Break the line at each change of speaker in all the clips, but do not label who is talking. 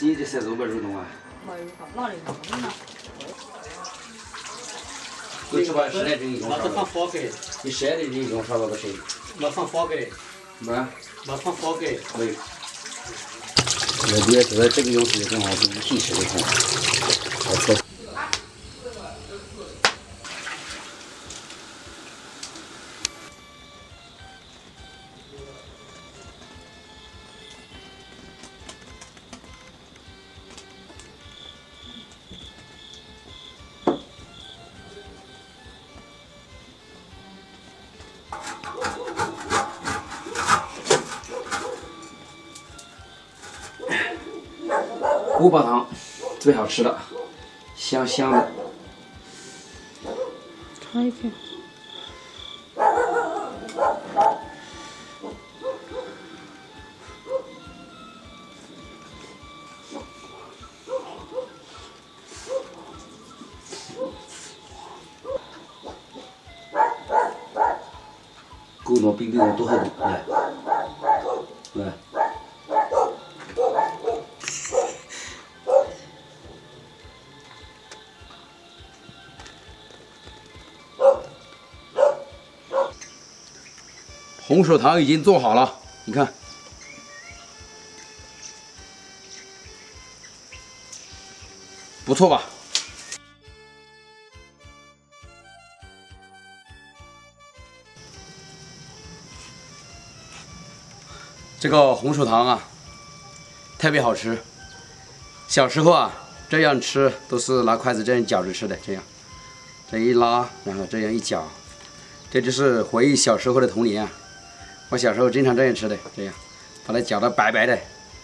姐姐晒肉不肉痛啊？
没有搞，哪里痛呢？
你吃饭时间就一种
那是放火给，
你晒的一种啥子谁？
那放火给，
没，
那放火给，
没有。我觉得这个用时间好，比一起吃的好。好吃。锅巴汤最好吃了，香香的。
看一片。
狗脑比我多好多，来，来。红薯汤已经做好了，你看，不错吧？这个红薯汤啊，特别好吃。小时候啊，这样吃都是拿筷子这样搅着吃的，这样，这一拉，然后这样一搅，这就是回忆小时候的童年啊。我小时候经常这样吃的，这样把它搅得白白的。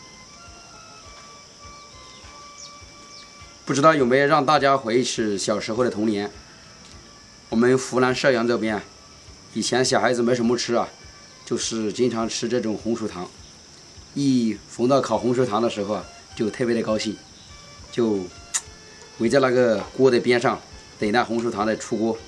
不知道有没有让大家回忆起小时候的童年？我们湖南邵阳这边啊，以前小孩子没什么吃啊，就是经常吃这种红薯汤。一逢到烤红薯汤的时候啊，就特别的高兴，就围在那个锅的边上等待红薯汤的出锅。